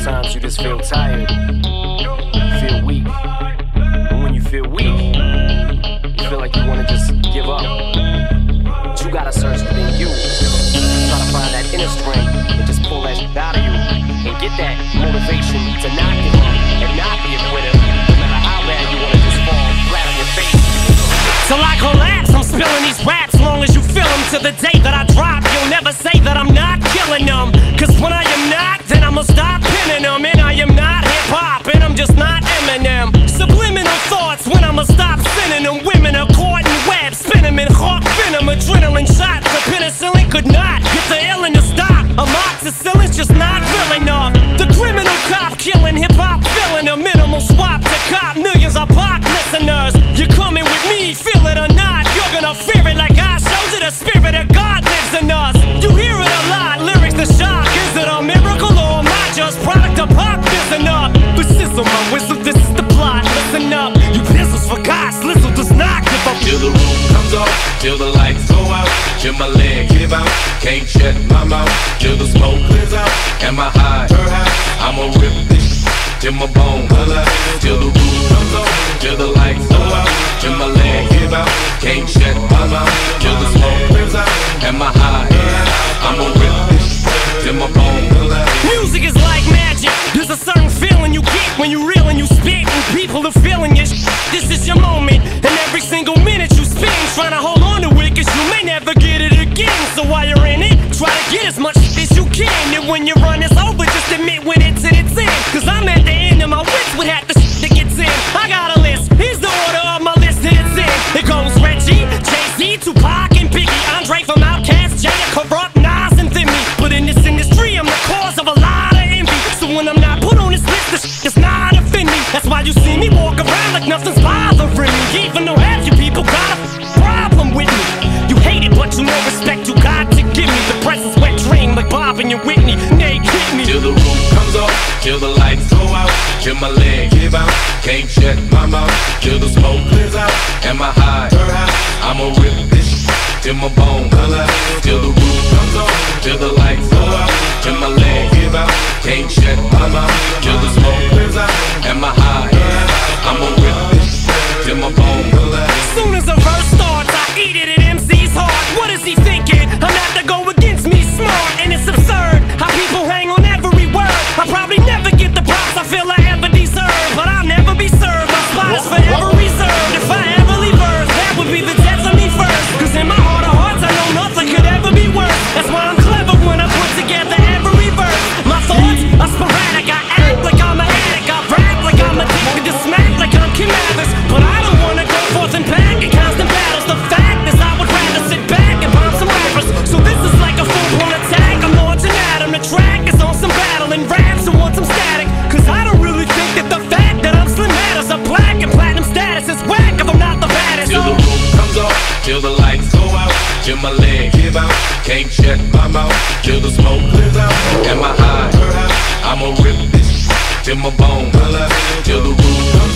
Sometimes you just feel tired, you feel weak. And when you feel weak, you feel like you wanna just give up. But you gotta search within you. Try to find that inner strength and just pull that shit out of you. And get that motivation to not give up and not be a quitter. No matter how bad you wanna just fall flat on your face. Till I collapse, I'm spilling these raps. Long as you feel them to the day that I drop, you'll never say that I'm not killing them. Cause when I am not, then I'ma stop pinning them. And I am not hip-hop, and I'm just not Eminem. Subliminal thoughts when I'ma stop sending them. Women are caught in webs, spin them in hawk venom. Adrenaline shots, the penicillin could not get the illin to stop. Amoxicillin's just not real enough. The criminal cop killing hip-hop, filling a minimal swap to cop millions of pop listeners. You're coming with me, feel it or not, you're gonna fear it like I showed you. The spirit of God lives in us. You hear it a lot, lyrics to shock. Is it a miracle or am I just product of pop? Listen up, but sizzle my whistle, this is the plot. Listen up, you pistols for God, Slizzle does not give up. Till the roof comes off, till the lights go out, till my leg give out, can't shut my mouth, till the smoke clears out, and my high, I'ma rip this till my bone color, till the roof comes off, till the lights go out, till my leg give out, can't shut my mouth, till the smoke clears out, and my high, I'ma rip this till my bone color. Music is like magic. There's a certain feeling you get when you reel and you spit, and people are feeling it. This is your moment, and every single minute you spend trying to hold on to it, cause you may never get it again. So while you're in it, try to get as much as you can. And when your run is over, just admit when it's in its end. Cause I'm at the end of my wits with half the shit that gets in. I got a list, here's the order of my list that it's in. It goes Reggie, Jay-Z, Tupac, and Biggie, Andre from Outkast, Jay, Corrupt, Nas, and Thimmy. But in this industry, I'm the cause of a lot of envy. So when I'm not put on this list, the shit does not offend me. That's why you see me walk around like nothing's bothering me. Even though half you people got a problem with me. You hate it, but you know respect you got to give me. The presence wet dream like Bob and your Whitney. Nay, hit me. Till the roof comes off, till the lights go out, till my leg give out, can't shut my mouth, till the smoke clears out, and my high, I'ma rip this till my bone color, till the roof comes off, till the lights go out, till my leg give out, can't shut my mouth, till the smoke clears out, and my high, I'ma rip this till my bone color. Soon as a verse starts, I eat it at MC's heart. What is he thinking? I'm not to go against me, smart, and it's absurd how people hang on every word. I probably never get the props I feel I ever deserve, but I'll never be served. My spot is forever reserved. If I ever leave Earth, that would be the death of me first. Cause in my heart of hearts, I know nothing could ever be worse. That's why I'm clever when I put together every verse. My thoughts are sporadic, I act like I'm an addict, I rap like I'm addicted to smack like I'm Kim Mathers. But I don't wanna go forth and back in constant battles. The fact is I would rather sit back and bomb some rappers. So this is like a full-blown attack, I'm launching at 'em. The track is on some battle and raps who want some static. Cause I don't really think that the fact that I'm slim matters. A black and platinum status is whack if I'm not the baddest. Till the roof comes off, till the lights go out, till my leg give out, can't shut my mouth, till the smoke clears out, and my high, I'ma rip this till my bone color, till the roof comes